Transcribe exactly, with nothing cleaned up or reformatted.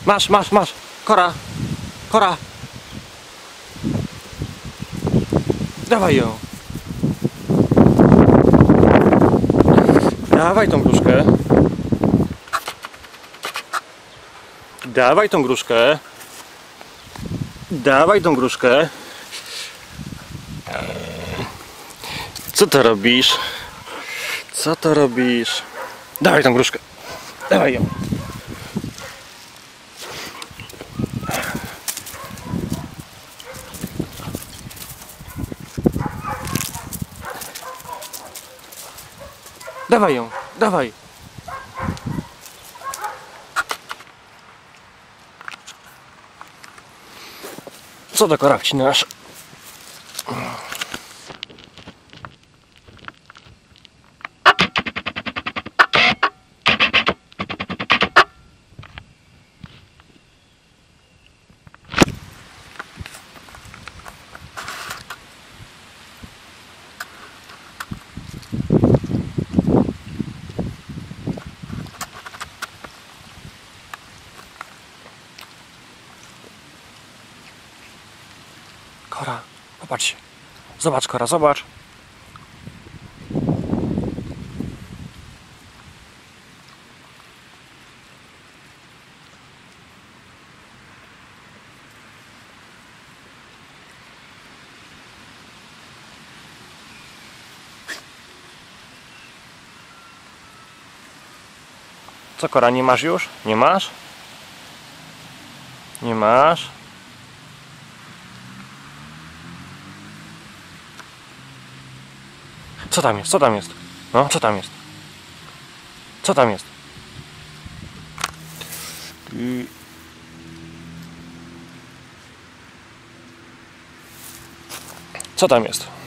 Masz, masz, masz. Kora. Kora. Dawaj ją. Dawaj tą gruszkę. Dawaj tą gruszkę. Dawaj tą gruszkę. Co to robisz? Co to robisz? Dawaj tą gruszkę. Dawaj ją. Dawaj ją. Dawaj. Co do kora wcinasz? Kora, popatrz. Zobacz, Kora, zobacz. Co, Kora, nie masz już? Nie masz? Nie masz? Co tam jest? Co tam jest? No, co tam jest? Co tam jest? Co tam jest?